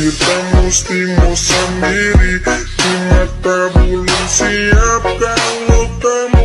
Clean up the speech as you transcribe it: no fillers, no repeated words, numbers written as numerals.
Kita mesti mau sendiri, di mata belum siap kalau kamu